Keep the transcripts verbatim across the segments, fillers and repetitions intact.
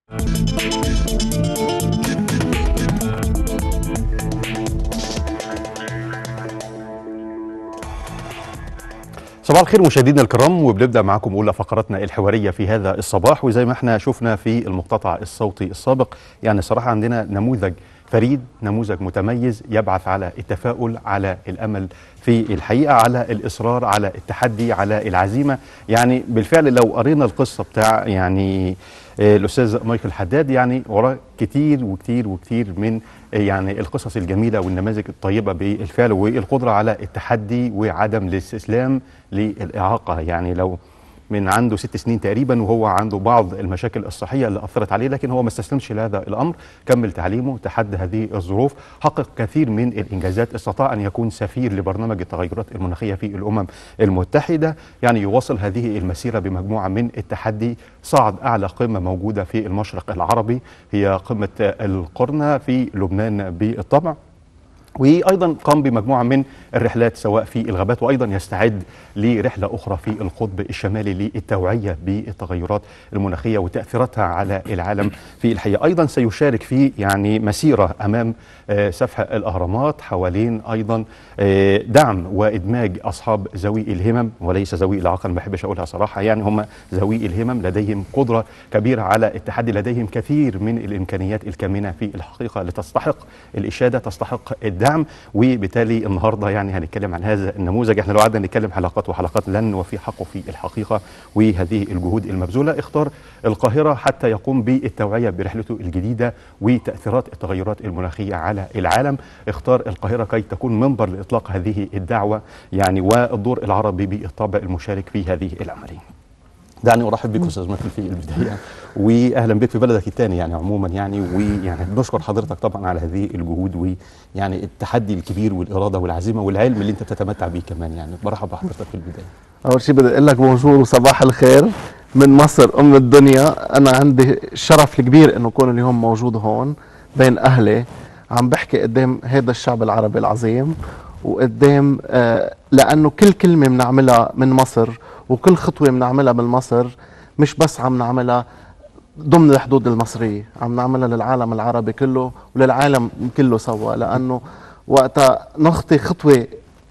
صباح الخير مشاهدينا الكرام، وبنبدأ معكم أولى فقراتنا الحوارية في هذا الصباح. وزي ما احنا شفنا في المقتطع الصوتي السابق، يعني صراحة عندنا نموذج فريد، نموذج متميز يبعث على التفاؤل، على الأمل في الحقيقة، على الإصرار، على التحدي، على العزيمة. يعني بالفعل لو قرينا القصة بتاع يعني الأستاذ مايكل حداد، يعني وراه كتير وكتير وكتير من يعني القصص الجميلة والنماذج الطيبة بالفعل، والقدرة على التحدي وعدم الاستسلام للإعاقة. يعني لو من عنده ست سنين تقريبا وهو عنده بعض المشاكل الصحية اللي أثرت عليه، لكن هو ما استسلمش لهذا الأمر، كمل تعليمه، تحدى هذه الظروف، حقق كثير من الإنجازات، استطاع أن يكون سفير لبرنامج التغيرات المناخية في الأمم المتحدة. يعني يواصل هذه المسيرة بمجموعة من التحدي، صعد أعلى قمة موجودة في المشرق العربي، هي قمة القرنة في لبنان بالطبع، وأيضا قام بمجموعة من الرحلات سواء في الغابات، وأيضا يستعد لرحلة أخرى في القطب الشمالي للتوعية بالتغيرات المناخية وتأثيراتها على العالم في الحقيقة. أيضا سيشارك في يعني مسيرة أمام سفح الأهرامات حوالين أيضا دعم وإدماج أصحاب ذوي الهمم، وليس ذوي الإعاقة، ما بحبش أقولها صراحة، يعني هم ذوي الهمم لديهم قدرة كبيرة على التحدي، لديهم كثير من الإمكانيات الكامنة في الحقيقة لتستحق الإشادة، تستحق الدعم. وبالتالي النهارده يعني هنتكلم عن هذا النموذج. احنا لو قعدنا نتكلم حلقات وحلقات لن نوفي حقه في الحقيقه، وهذه الجهود المبذوله. اختار القاهره حتى يقوم بالتوعيه برحلته الجديده وتاثيرات التغيرات المناخيه على العالم. اختار القاهره كي تكون منبر لاطلاق هذه الدعوه، يعني والدور العربي بالطابع المشارك في هذه العمليه. دعني ارحب بك استاذ مايكل في البدايه، واهلا بك في بلدك الثاني يعني عموما، يعني ويعني بنشكر حضرتك طبعا على هذه الجهود ويعني التحدي الكبير والاراده والعزيمه والعلم اللي انت بتتمتع به كمان. يعني برحب بحضرتك في البدايه. اول شيء بدي اقول لك بونجور وصباح الخير من مصر ام الدنيا. انا عندي الشرف الكبير انه اكون اليوم موجود هون بين اهلي، عم بحكي قدام هذا الشعب العربي العظيم، وقدام آه لانه كل كلمه بنعملها من مصر وكل خطوة بنعملها من مصر مش بس عم نعملها ضمن الحدود المصرية، عم نعملها للعالم العربي كله وللعالم كله سوا، لأنه وقتها نخطي خطوة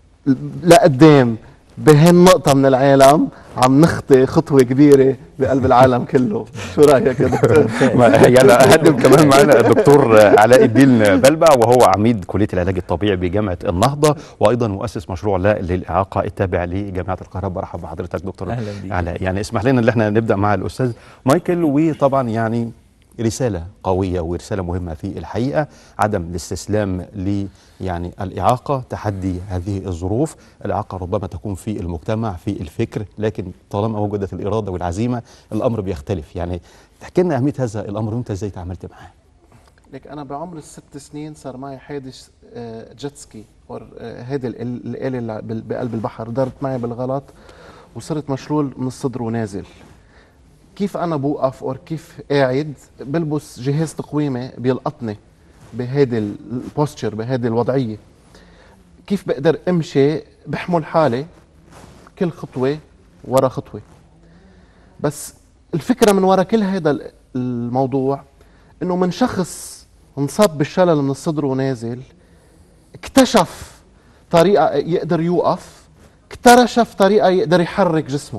لقدام بهالنقطة من العالم عم نخطي خطوة كبيرة بقلب العالم كله. شو رأيك يا دكتور؟ يعني أقدم كمان معنا الدكتور علاء الدين بلبع، وهو عميد كلية العلاج الطبيعي بجامعة النهضة، وأيضا مؤسس مشروع لا للإعاقة التابع لجامعة القاهرة. برحب بحضرتك دكتور علاء. يعني اسمح لنا ان احنا نبدأ مع الأستاذ مايكل، وطبعا يعني رسالة قوية ورسالة مهمة في الحقيقة، عدم الاستسلام ل يعني الإعاقة، تحدي هذه الظروف. الإعاقة ربما تكون في المجتمع في الفكر، لكن طالما وجدت الإرادة والعزيمة الأمر بيختلف. يعني تحكي لنا أهمية هذا الأمر وأنت إزاي تعاملت معاه؟ لك أنا بعمر الست سنين صار معي حادث جيتسكي، هذه الآلة اللي بقلب البحر دارت معي بالغلط وصرت مشلول من الصدر ونازل. كيف أنا بوقف أو كيف قاعد بلبس جهاز تقويمي بيلقطني بهيدي البوستشر، بهيدي الوضعية. كيف بقدر أمشي بحمل حالي كل خطوة ورا خطوة. بس الفكرة من ورا كل هذا الموضوع إنه من شخص انصاب بالشلل من الصدر ونازل اكتشف طريقة يقدر يوقف، اكتشف طريقة يقدر يحرك جسمه.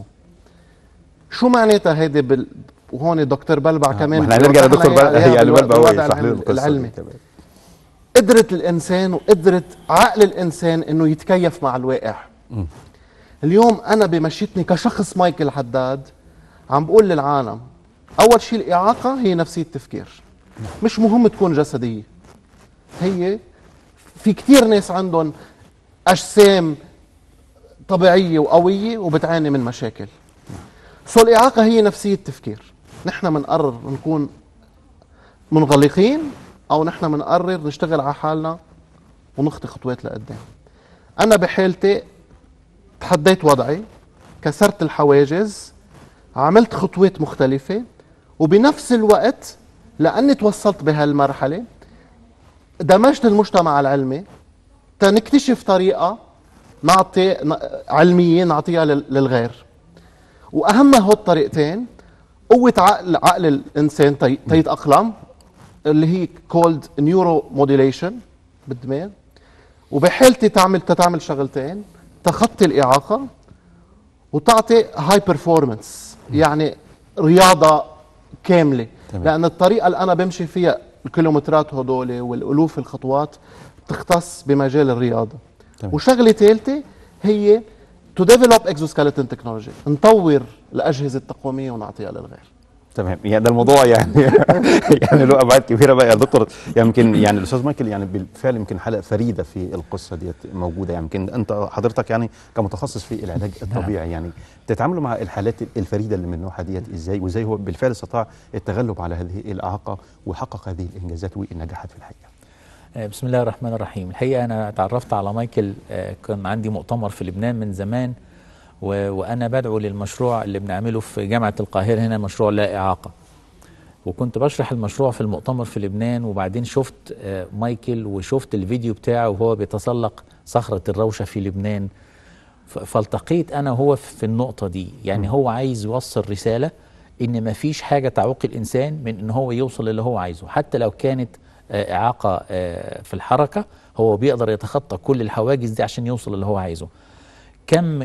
شو معناتها هيدي بال... وهون دكتور بلبع آه كمان احنا هنرجع لدكتور بلبع هي الوضع العلمي. قدرة الانسان وقدرة عقل الانسان انه يتكيف مع الواقع. م. اليوم انا بمشيتني كشخص مايكل حداد عم بقول للعالم اول شيء الاعاقة هي نفسية تفكير، مش مهم تكون جسدية. هي في كتير ناس عندهم اجسام طبيعية وقوية وبتعاني من مشاكل. سو الإعاقة هي نفسية تفكير. نحن منقرر نكون منغلقين أو نحن منقرر نشتغل على حالنا ونخطي خطوات لقدام. أنا بحالتي تحديت وضعي، كسرت الحواجز، عملت خطوات مختلفة، وبنفس الوقت لأني توصلت بهالمرحلة دمجت المجتمع العلمي تنكتشف طريقة نعطي علمية نعطيها للغير. واهم هو الطريقتين قوه عقل عقل الانسان تي تيتاقلم، اللي هي كولد نيورو موديليشن بالدماغ. وبحالتي تعمل تتعمل شغلتين: تخطي الاعاقه وتعطي هاي بيرفورمانس، يعني رياضه كامله. تمام. لان الطريقه اللي انا بمشي فيها الكيلومترات هدول والالوف الخطوات تختص بمجال الرياضه. تمام. وشغله ثالثه هي تو ديفلوب اكزوسكيلتون تكنولوجي، نطور الاجهزه التقويميه ونعطيها للغير. تمام، يعني ده الموضوع يعني يعني له ابعاد كبيره بقى يا دكتور. يعني يمكن يعني الاستاذ مايكل يعني بالفعل يمكن حلقه فريده في القصه ديت موجوده. يعني يمكن انت حضرتك يعني كمتخصص في العلاج الطبيعي يعني بتتعاملوا مع الحالات الفريده اللي من نوعها ديت ازاي، وازاي هو بالفعل استطاع التغلب على هذه الاعاقه وحقق هذه الانجازات والنجاحات في الحقيقه. بسم الله الرحمن الرحيم. الحقيقه انا تعرفت على مايكل، كان عندي مؤتمر في لبنان من زمان، وانا بدعو للمشروع اللي بنعمله في جامعه القاهره هنا، مشروع لا اعاقه. وكنت بشرح المشروع في المؤتمر في لبنان، وبعدين شفت مايكل وشفت الفيديو بتاعه وهو بيتسلق صخرة الروشة في لبنان. فالتقيت أنا وهو في النقطة دي. يعني هو عايز يوصل رسالة إن ما فيش حاجة تعوق الإنسان من إن هو يوصل اللي هو عايزه، حتى لو كانت إعاقة في الحركة هو بيقدر يتخطى كل الحواجز دي عشان يوصل اللي هو عايزه. كم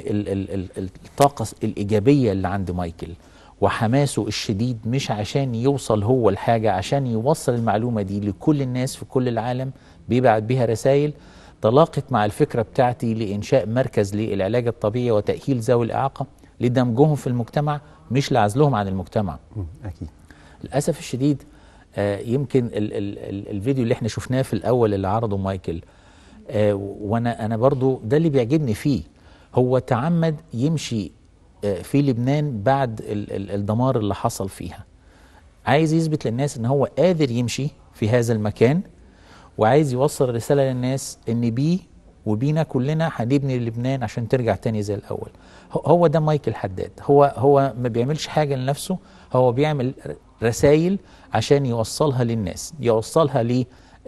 الطاقة الإيجابية اللي عند مايكل وحماسه الشديد، مش عشان يوصل هو الحاجة، عشان يوصل المعلومة دي لكل الناس في كل العالم، بيبعت بيها رسائل تلاقت مع الفكرة بتاعتي لإنشاء مركز للعلاج الطبيعي وتأهيل ذوي الإعاقة لدمجهم في المجتمع، مش لعزلهم عن المجتمع. أكيد. للأسف الشديد آه يمكن ال ال ال الفيديو اللي احنا شفناه في الأول اللي عرضه مايكل، آه وأنا أنا برضو ده اللي بيعجبني فيه، هو تعمد يمشي في لبنان بعد الدمار اللي حصل فيها. عايز يثبت للناس ان هو قادر يمشي في هذا المكان، وعايز يوصل رسالة للناس ان بيه وبينا كلنا هنبني لبنان عشان ترجع تاني زي الاول. هو ده مايكل حداد. هو هو ما بيعملش حاجة لنفسه، هو بيعمل رسائل عشان يوصلها للناس، يوصلها ل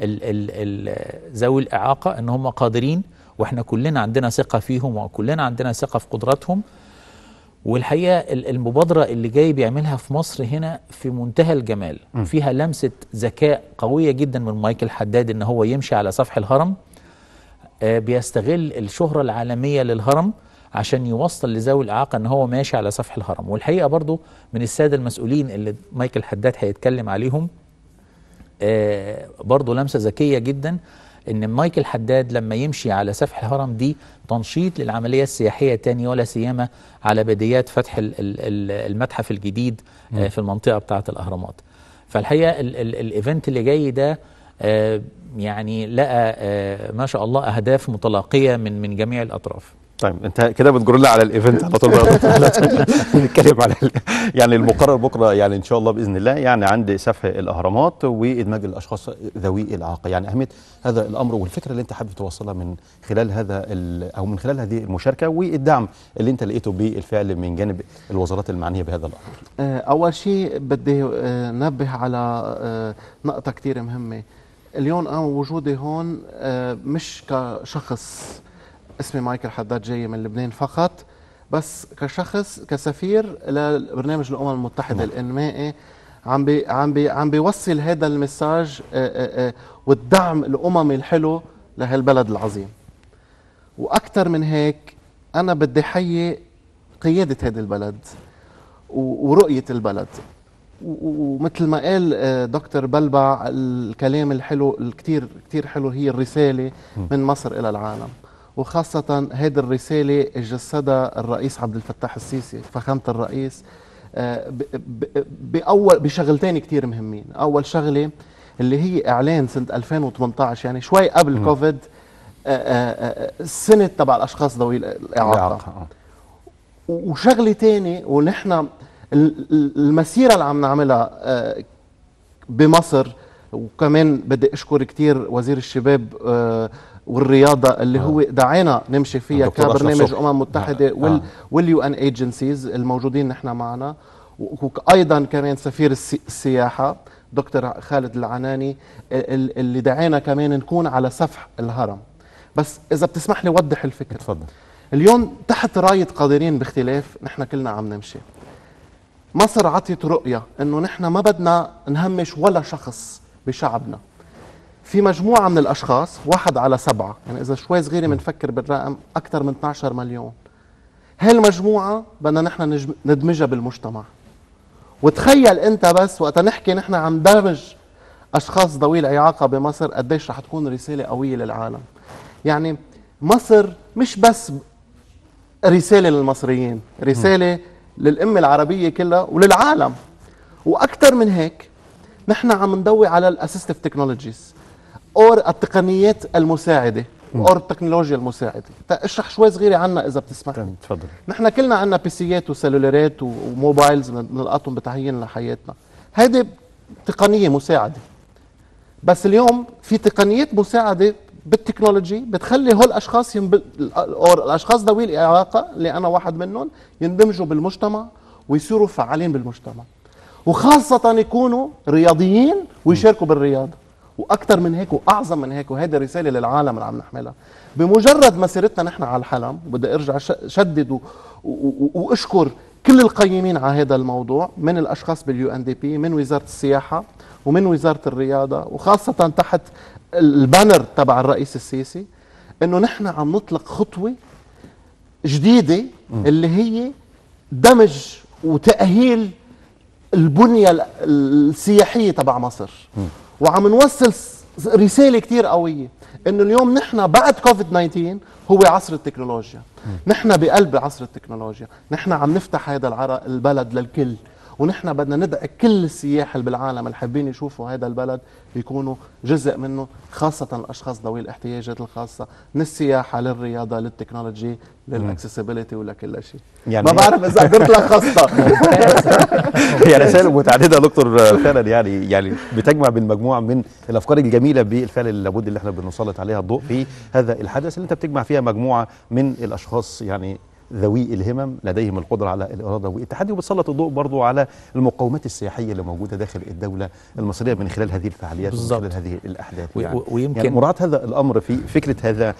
ذوي الإعاقة ان هم قادرين، واحنا كلنا عندنا ثقة فيهم وكلنا عندنا ثقة في قدراتهم. والحقيقة المبادرة اللي جاي بيعملها في مصر هنا في منتهى الجمال، م. فيها لمسة ذكاء قوية جدا من مايكل حداد ان هو يمشي على سفح الهرم. آه بيستغل الشهرة العالمية للهرم عشان يوصل لذوي الإعاقة ان هو ماشي على سفح الهرم. والحقيقة برضو من السادة المسؤولين اللي مايكل حداد هيتكلم عليهم، آه برضو لمسة ذكية جدا، ان مايكل حداد لما يمشي على سفح الهرم دي تنشيط للعملية السياحية تاني، ولا سيما على بدايات فتح المتحف الجديد م. في المنطقة بتاعة الأهرامات. فالحقيقة الايفنت اللي جاي ده يعني لقى ما شاء الله أهداف متلاقية من من جميع الأطراف. طيب انت كده بتجر لي على الايفنت على طول نتكلم على يعني المقرر بكره يعني ان شاء الله باذن الله، يعني عند سفح الاهرامات وادماج الاشخاص ذوي الاعاقه. يعني اهميه هذا الامر والفكره اللي انت حابب توصلها من خلال هذا او من خلال هذه المشاركه والدعم اللي انت لقيته بالفعل من جانب الوزارات المعنيه بهذا الامر. اول شيء بدي نبه على نقطه كثير مهمه. اليوم انا وجودي هون مش كشخص اسمي مايكل حداد جاي من لبنان فقط، بس كشخص كسفير لبرنامج الامم المتحده الانمائي، عم بي عم بي عم بيوصل هذا المساج والدعم الاممي الحلو لهالبلد العظيم. واكثر من هيك انا بدي حيي قياده هذا البلد ورؤيه البلد. ومثل ما قال دكتور بلبع الكلام الحلو الكثير كثير حلو، هي الرساله من مصر الى العالم، وخاصة هذه الرسالة جسدها الرئيس عبد الفتاح السيسي فخامة الرئيس بأول بشغلتين كتير مهمين. أول شغلة اللي هي إعلان سنة ألفين وثمانية عشر، يعني شوي قبل م. كوفيد، السنة تبع الأشخاص ذوي الإعاقة. وشغلة تاني، ونحن المسيرة اللي عم نعملها بمصر، وكمان بدي أشكر كتير وزير الشباب والرياضة اللي آه. هو دعينا نمشي فيها كبرنامج أمم متحدة آه. وال واليو ان ايجنسيز الموجودين نحن معنا، وأيضا كمان سفير السياحة دكتور خالد العناني اللي دعينا كمان نكون على سفح الهرم. بس إذا بتسمح لي وضح الفكرة. تفضل. اليوم تحت راية قادرين باختلاف نحن كلنا عم نمشي. مصر عطت رؤية انه نحن ما بدنا نهمش ولا شخص بشعبنا. في مجموعة من الاشخاص، واحد على سبعة، يعني اذا شوي صغيرة بنفكر بالرقم اكثر من اثني عشر مليون. هاي المجموعة بدنا نحن ندمجها بالمجتمع. وتخيل انت بس وقت نحكي نحن عم دمج اشخاص ذوي الاعاقة بمصر قديش رح تكون رسالة قوية للعالم. يعني مصر مش بس رسالة للمصريين، رسالة للأمة العربية كلها وللعالم. وأكثر من هيك نحن عم ندوي على الاسيستيف تكنولوجيز اور التقنيات المساعدة اور التكنولوجيا المساعدة. اشرح شوي صغيرة عنا إذا بتسمح لي. تفضل. نحن كلنا عنا بيسيات وسلولارات وموبايلز بنلقطهم بتعيين لحياتنا. هيدي تقنية مساعدة. بس اليوم في تقنيات مساعدة بالتكنولوجي بتخلي هول الاشخاص ينب... او الاشخاص ذوي الاعاقه اللي انا واحد منهم يندمجوا بالمجتمع ويصيروا فعالين بالمجتمع، وخاصه يكونوا رياضيين ويشاركوا بالرياضه. واكثر من هيك واعظم من هيك، وهذه رساله للعالم اللي عم نحملها بمجرد مسيرتنا نحن على الحلم. وبدي ارجع شدد و... و... واشكر كل القيمين على هذا الموضوع، من الاشخاص باليو ان دي بي، من وزاره السياحه، ومن وزاره الرياضه، وخاصه تحت البانر تبع الرئيس السيسي، انه نحن عم نطلق خطوه جديده اللي هي دمج وتاهيل البنيه السياحيه تبع مصر. وعم نوصل رساله كثير قويه انه اليوم نحن بعد كوفيد تسعة عشر هو عصر التكنولوجيا. نحن بقلب عصر التكنولوجيا، نحن عم نفتح هذا البلد للكل، ونحن بدنا ندعي كل السياح اللي بالعالم اللي حابين يشوفوا هذا البلد يكونوا جزء منه، خاصة الأشخاص ذوي الاحتياجات الخاصة، من السياحة للرياضة للتكنولوجي للاكسسبيليتي ولكل شيء. يعني ما بعرف إذا قدرت لخصتها. هي رسائل متعددة يا دكتور فعلا، يعني يعني بتجمع بين مجموعة من الأفكار الجميلة بالفعل اللي لابد اللي احنا بنسلط عليها الضوء في هذا الحدث اللي أنت بتجمع فيها مجموعة من الأشخاص يعني ذوي الهمم لديهم القدرة على الإرادة والتحدي، وبتسلط الضوء برضو على المقومات السياحية اللي موجودة داخل الدولة المصرية من خلال هذه الفعاليات ومن خلال هذه الأحداث. يعني ويمكن يعني مراعاة هذا الأمر في فكرة هذا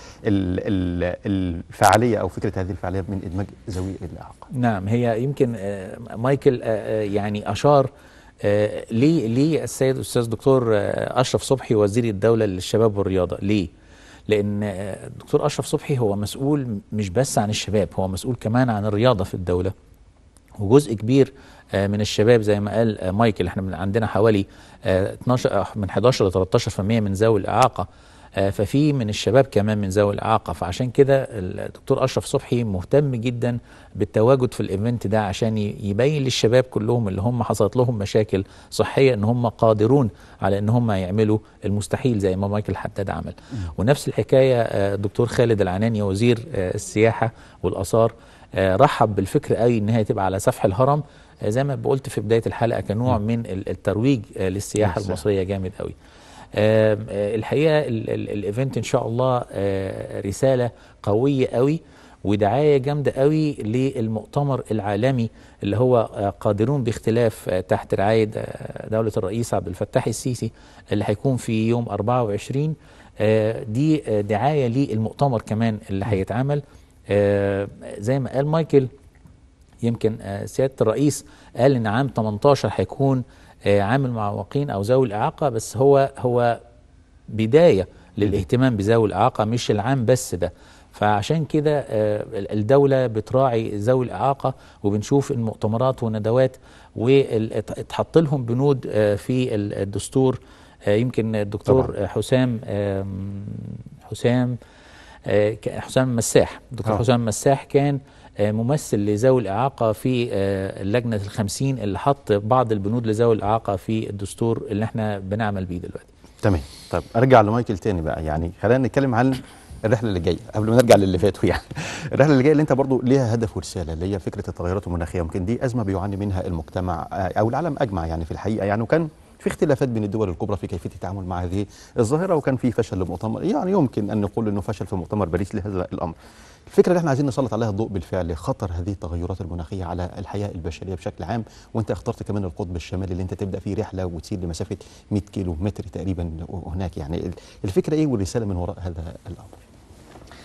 الفعالية أو فكرة هذه الفعالية من إدماج ذوي الإعاقة. نعم، هي يمكن مايكل يعني أشار ليه ليه السيد الأستاذ دكتور أشرف صبحي وزير الدولة للشباب والرياضة. ليه؟ لأن الدكتور أشرف صبحي هو مسؤول مش بس عن الشباب، هو مسؤول كمان عن الرياضة في الدولة. وجزء كبير من الشباب زي ما قال مايكل، احنا عندنا حوالي اتناشر من حداشر ل تلتاشر بالمئة من ذوي الإعاقة، ففي من الشباب كمان من ذوي الإعاقة. فعشان كده الدكتور أشرف صبحي مهتم جدا بالتواجد في الإيفنت ده عشان يبين للشباب كلهم اللي هم حصلت لهم مشاكل صحية ان هم قادرون على ان هم يعملوا المستحيل زي ما مايكل حداد عمل. م. ونفس الحكاية الدكتور خالد العناني وزير السياحة والآثار رحب بالفكرة قوي ان هي تبقى على سفح الهرم، زي ما قلت في بداية الحلقة كنوع م. من الترويج للسياحة المصرية جامد قوي. آه الحقيقة الايفنت ان شاء الله آه رسالة قوية قوي ودعاية جامدة قوي للمؤتمر العالمي اللي هو آه قادرون باختلاف آه تحت رعاية آه دولة الرئيس عبد الفتاح السيسي اللي هيكون في يوم أربعة وعشرين. آه دي آه دعاية للمؤتمر كمان اللي هيتعمل. آه زي ما قال مايكل، يمكن آه سيادة الرئيس قال ان عام تمنتاشر هيكون عامل معوقين او ذوي الاعاقه، بس هو هو بدايه للاهتمام بذوي الاعاقه مش العام بس ده. فعشان كده الدوله بتراعي ذوي الاعاقه، وبنشوف المؤتمرات والندوات واتحط لهم بنود في الدستور. يمكن الدكتور حسام حسام حسام مساح دكتور حسام مساح كان ممثل لذوي الإعاقة في اللجنة الخمسين اللي حط بعض البنود لذوي الإعاقة في الدستور اللي احنا بنعمل بيه دلوقتي. تمام. طيب ارجع لمايكل تاني بقى، يعني خلينا نتكلم عن الرحله اللي جايه قبل ما نرجع للي فاتوا. يعني الرحله اللي جايه اللي انت برضو ليها هدف ورساله، اللي هي فكره التغيرات المناخيه. يمكن دي ازمه بيعاني منها المجتمع او العالم اجمع يعني في الحقيقه، يعني وكان في اختلافات بين الدول الكبرى في كيفيه التعامل مع هذه الظاهره، وكان في فشل لمؤتمر، يعني يمكن ان نقول انه فشل في مؤتمر باريس لهذا الامر. الفكره اللي احنا عايزين نسلط عليها الضوء بالفعل خطر هذه التغيرات المناخيه على الحياه البشريه بشكل عام، وانت اخترت كمان القطب الشمالي اللي انت تبدا فيه رحله وتسير لمسافه مئة كيلو متر تقريبا هناك. يعني الفكره ايه والرساله من وراء هذا الامر؟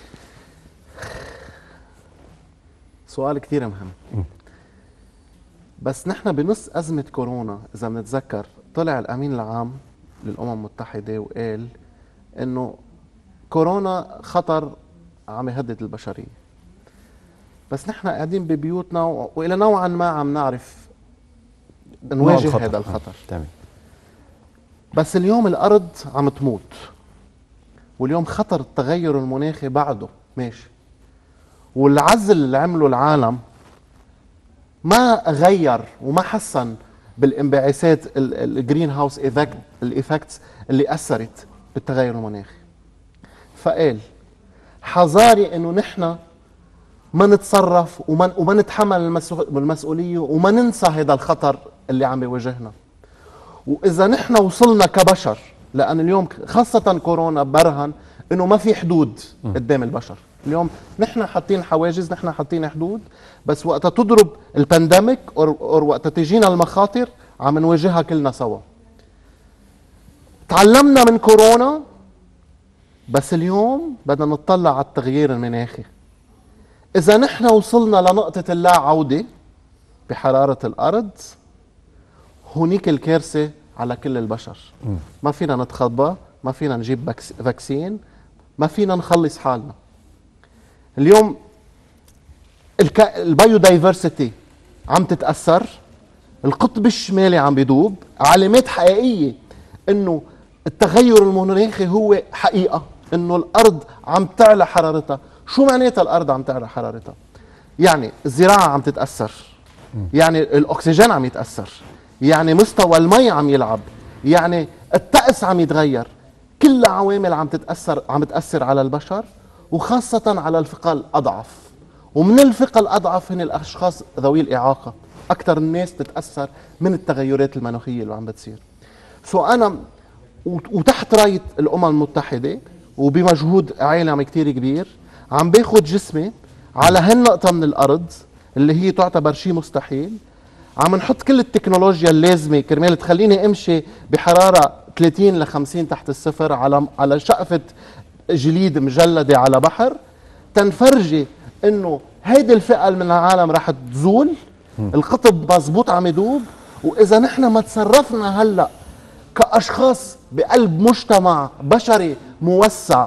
سؤال كثير مهم. م. بس نحن بنص أزمة كورونا إذا بنتذكر طلع الأمين العام للأمم المتحدة وقال إنه كورونا خطر عم يهدد البشرية. بس نحن قاعدين ببيوتنا وإلى نوعا ما عم نعرف نواجه هذا الخطر. تمام. بس اليوم الأرض عم تموت، واليوم خطر التغير المناخي بعده ماشي، والعزل اللي عمله العالم ما غير وما حسن بالانبعاثات الجرين هاوس الايفكتس اللي اثرت بالتغير المناخي. فقال حذاري انه نحن ما نتصرف وما وما نتحمل المسؤوليه وما ننسى هذا الخطر اللي عم بيواجهنا. واذا نحن وصلنا كبشر، لان اليوم خاصه كورونا برهن انه ما في حدود قدام البشر. اليوم نحن حاطين حواجز، نحن حاطين حدود، بس وقت تضرب البانديميك او وقت تجينا المخاطر عم نواجهها كلنا سوا. تعلمنا من كورونا، بس اليوم بدنا نطلع على التغيير المناخي. اذا نحن وصلنا لنقطة اللا عودة بحرارة الارض، هونيك الكارثة على كل البشر. م. ما فينا نتخبى، ما فينا نجيب فاكسين، ما فينا نخلص حالنا. اليوم الك... البايودايفرسيتي عم تتأثر، القطب الشمالي عم بيدوب، علامات حقيقية انه التغير المناخي هو حقيقة، انه الارض عم تعلى حرارتها. شو معناتها الارض عم تعلى حرارتها؟ يعني الزراعة عم تتأثر، يعني الاكسجين عم يتأثر، يعني مستوى المي عم يلعب، يعني الطقس عم يتغير. كل عوامل عم تتأثر عم تأثر على البشر، وخاصة على الفئة الأضعف. ومن الفئة الأضعف هن الأشخاص ذوي الإعاقة، أكثر الناس تتأثر من التغيرات المناخية اللي عم بتصير. فأنا وتحت راية الأمم المتحدة وبمجهود عالمي كتير كبير عم باخد جسمي على هالنقطة من الأرض اللي هي تعتبر شيء مستحيل، عم نحط كل التكنولوجيا اللازمة كرمال تخليني أمشي بحرارة ثلاثين لخمسين تحت الصفر على على شقفة جليد مجلدة على بحر، تنفرجي انه هيدي الفئة من العالم رح تزول. القطب مزبوط عم يدوب. واذا نحن ما تصرفنا هلا كاشخاص بقلب مجتمع بشري موسع،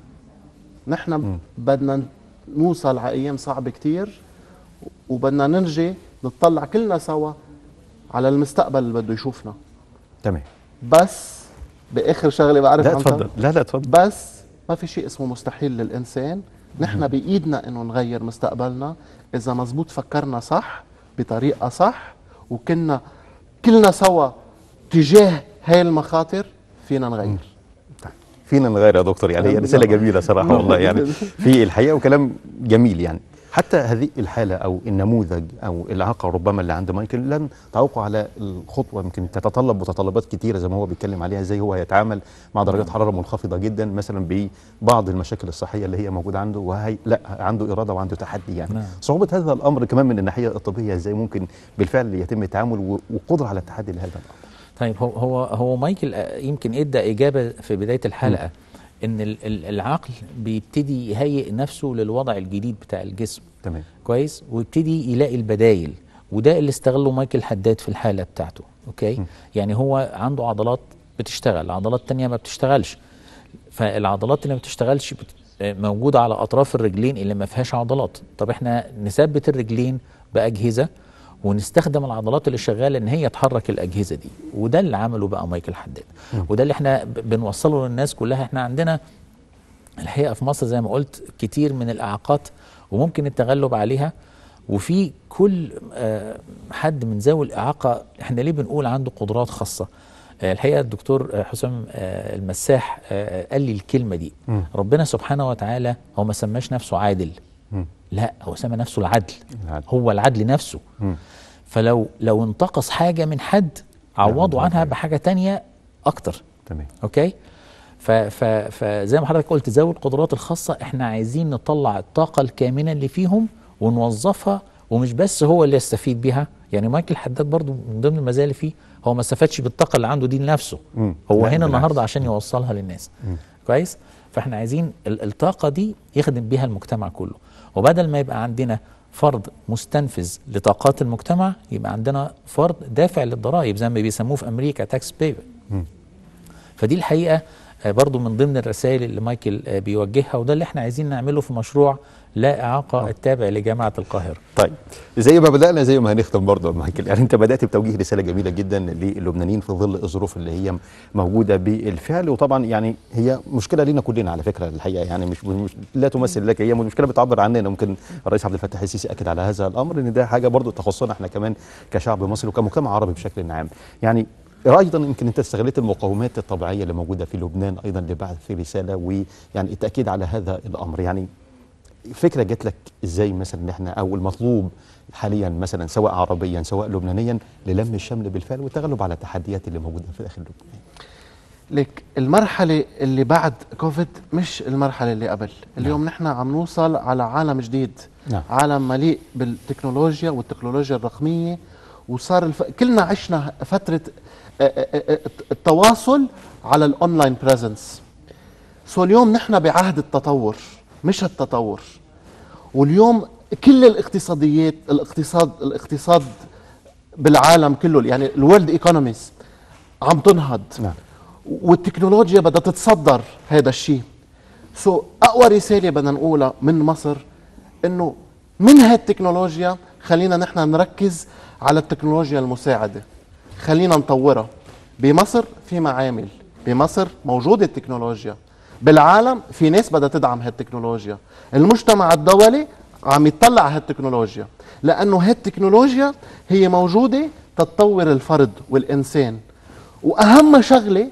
نحن بدنا نوصل على ايام صعبة كتير، وبدنا نرجع نطلع كلنا سوا على المستقبل اللي بده يشوفنا. تمام. بس باخر شغله بعرف لا تفضل. لا لا تفضل. بس ما في شيء اسمه مستحيل للإنسان. نحن بإيدنا إنه نغير مستقبلنا إذا مزبوط فكرنا صح بطريقة صح، وكنا كلنا سوا تجاه هاي المخاطر فينا نغير. فينا نغير يا دكتور، يعني هي رسالة جميلة صراحة والله، يعني في الحقيقة وكلام جميل. يعني حتى هذه الحالة أو النموذج أو الإعاقة ربما اللي عند مايكل لن تعوقوا على الخطوة، يمكن تتطلب متطلبات كتيرة زي ما هو بيتكلم عليها، ازاي هو هيتعامل مع درجات حرارة منخفضة جدا مثلا ببعض المشاكل الصحية اللي هي موجودة عنده، وهي لا عنده إرادة وعنده تحدي. يعني نعم. صعوبة هذا الأمر كمان من الناحية الطبية ازاي ممكن بالفعل يتم التعامل وقدرة على التحدي لهذا الأمر؟ طيب هو هو هو مايكل يمكن ادى إجابة في بداية الحلقة. م. ان العقل بيبتدي يهيئ نفسه للوضع الجديد بتاع الجسم. تمام. كويس. ويبتدي يلاقي البدايل، وده اللي استغله مايكل حداد في الحالة بتاعته. اوكي. م. يعني هو عنده عضلات بتشتغل، عضلات تانية ما بتشتغلش. فالعضلات اللي ما بتشتغلش موجودة على اطراف الرجلين اللي ما فيهاش عضلات. طب احنا نثبت الرجلين بأجهزة ونستخدم العضلات اللي شغاله ان هي تحرك الاجهزه دي، وده اللي عمله بقى مايكل حداد. م. وده اللي احنا بنوصله للناس كلها. احنا عندنا الحقيقه في مصر زي ما قلت كتير من الاعاقات وممكن التغلب عليها، وفي كل حد من ذوي الاعاقه احنا ليه بنقول عنده قدرات خاصه. الحقيقه الدكتور حسام المساح قال لي الكلمه دي. م. ربنا سبحانه وتعالى هو ما سماش نفسه عادل، م. لا هو سمى نفسه العدل. العدل. هو العدل نفسه. م. فلو لو انتقص حاجة من حد عوضوا عنها بحاجة تانية أكتر. تمام. أوكي. فزي ما حضرتك قلت ذوي القدرات الخاصة احنا عايزين نطلع الطاقة الكامنة اللي فيهم ونوظفها، ومش بس هو اللي يستفيد بيها. يعني مايكل حداد برضو من ضمن المزايا اللي فيه هو ما استفادش بالطاقة اللي عنده دي لنفسه. م. هو هنا النهاردة عشان يوصلها للناس. م. كويس. فاحنا عايزين الطاقة دي يخدم بيها المجتمع كله، وبدل ما يبقى عندنا فرد مستنفذ لطاقات المجتمع، يبقى عندنا فرد دافع للضرائب زي ما بيسموه في امريكا تاكس بيبر. فدي الحقيقه برضو من ضمن الرسائل اللي مايكل بيوجهها، وده اللي احنا عايزين نعمله في مشروع لا إعاقة التابع لجامعة القاهرة. طيب زي ما بدأنا زي ما هنختم برضه يا مايكل، يعني أنت بدأت بتوجيه رسالة جميلة جدا للبنانيين في ظل الظروف اللي هي موجودة بالفعل، وطبعا يعني هي مشكلة لينا كلنا على فكرة الحقيقة، يعني مش, مش لا تمثل لك، هي مشكلة بتعبر عننا. ممكن الرئيس عبد الفتاح السيسي أكد على هذا الأمر إن ده حاجة برضه تخصنا احنا كمان كشعب مصري وكمجتمع عربي بشكل عام. يعني ايضا يمكن انت استغلت المقومات الطبيعيه اللي موجوده في لبنان ايضا لبعث في رساله ويعني التاكيد على هذا الامر. يعني فكره جت لك ازاي مثلا ان احنا او المطلوب حاليا مثلا سواء عربيا سواء لبنانيا للم الشمل بالفعل والتغلب على التحديات اللي موجوده في داخل لبنان؟ لك المرحله اللي بعد كوفيد مش المرحله اللي قبل. اليوم نحن عم نوصل على عالم جديد، نعم. عالم مليء بالتكنولوجيا والتكنولوجيا الرقميه، وصار الف... كلنا عشنا فتره التواصل على الاونلاين بريزنس. سو اليوم نحن بعهد التطور مش التطور. واليوم كل الاقتصاديات الاقتصاد الاقتصاد بالعالم كله، يعني الورلد ايكونوميز عم تنهض، نعم. والتكنولوجيا بدها تتصدر هذا الشيء. سو اقوى رساله بدنا نقولها من مصر انه من هالتكنولوجيا خلينا نحن نركز على التكنولوجيا المساعده، خلينا نطورها. بمصر في معامل، بمصر موجوده التكنولوجيا، بالعالم في ناس بدها تدعم هالتكنولوجيا، المجتمع الدولي عم يطلع على هالتكنولوجيا، لانه هالتكنولوجيا هي موجوده تتطور الفرد والانسان. واهم شغله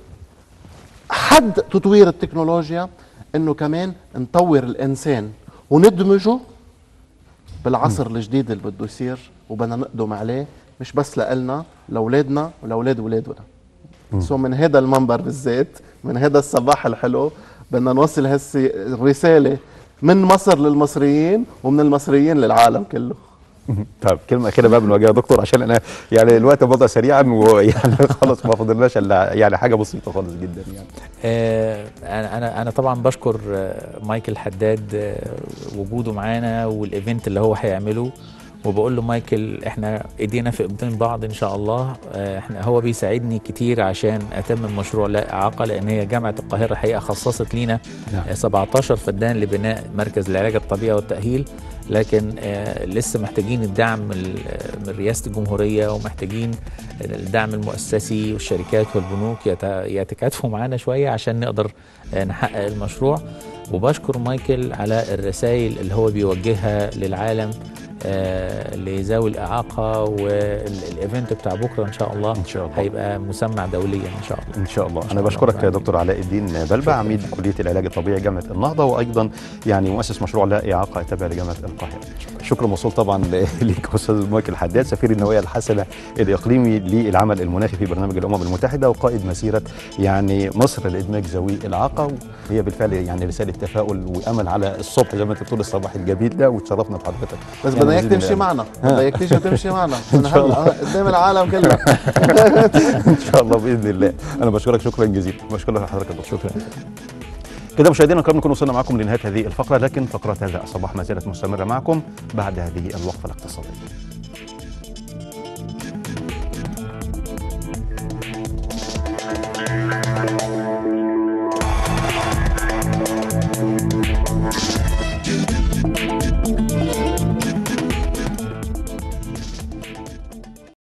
حد تطوير التكنولوجيا انه كمان نطور الانسان وندمجه بالعصر الجديد اللي بده يصير وبدنا نقدم عليه، مش بس لنا، لاولادنا ولاولاد اولادنا. سو من هذا المنبر بالذات، من هذا الصباح الحلو، بدنا نوصل هسه الرساله من مصر للمصريين ومن المصريين للعالم كله. طيب كلمه اخيره بقى بنواجهها دكتور، عشان انا يعني الوقت بضع سريعا ويعني خلص ما فاضلناش الا يعني حاجه بسيطه خالص جدا. يعني آه انا انا انا طبعا بشكر آه مايكل حداد آه وجوده معانا والايفنت اللي هو هيعمله، وبقول له مايكل احنا ايدينا في ايدين بعض ان شاء الله. آه احنا هو بيساعدني كتير عشان اتمم مشروع لا اعاقه، لان هي جامعه القاهره الحقيقه خصصت لينا آه سبعتاشر فدان لبناء مركز العلاج الطبيعي والتاهيل، لكن آه لسه محتاجين الدعم من رئاسه الجمهوريه، ومحتاجين الدعم المؤسسي والشركات والبنوك يتكاتفوا معانا شويه عشان نقدر آه نحقق المشروع. وبشكر مايكل على الرسائل اللي هو بيوجهها للعالم آه لذوي الإعاقة، والايفنت بتاع بكرة إن شاء الله إن شاء الله هيبقى مسمع دوليا إن شاء الله. إن شاء الله. أنا بشكرك يا دكتور علاء الدين بلبع، عميد كلية العلاج الطبيعي جامعة النهضة، وأيضا يعني مؤسس مشروع لا إعاقة التابع لجامعة القاهرة. شكر موصول طبعا ليك أستاذ مايكل حداد، سفير النوايا الحسنة الإقليمي للعمل المناخي في برنامج الأمم المتحدة، وقائد مسيرة يعني مصر لإدماج ذوي الإعاقة. وهي بالفعل يعني رسالة تفاؤل وأمل على الصبح زي ما أنت بتقول الصباح الجميل ده، وتشرفنا بحضرتك. بس بدنا اياك تمشي معنا، بدنا اياك تيجي وتمشي معنا من هلا قدام العالم كله. ان شاء الله باذن الله. انا بشكرك شكرا جزيلا، بشكرك لحضرتك يا دكتور. شكرا. كده مشاهدينا الكرام نكون وصلنا معكم لنهايه هذه الفقره، لكن فقرات هذا الصباح ما زالت مستمره معكم بعد هذه الوقفه الاقتصاديه.